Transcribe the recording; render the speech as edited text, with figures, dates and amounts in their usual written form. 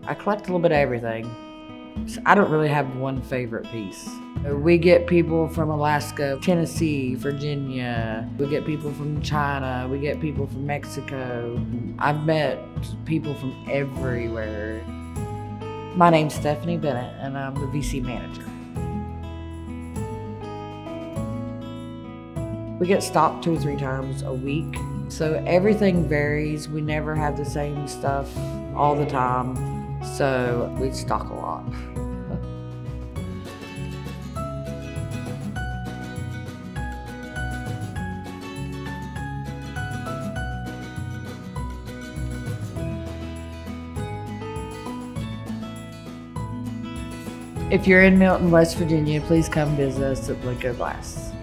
I collect a little bit of everything. So I don't really have one favorite piece. We get people from Alaska, Tennessee, Virginia. We get people from China. We get people from Mexico. I've met people from everywhere. My name's Stephanie Bennett, and I'm the VC manager. We get stocked 2 or 3 times a week, so everything varies. We never have the same stuff all the time, so we stock a lot. If you're in Milton, West Virginia, please come visit us at Blenko Glass.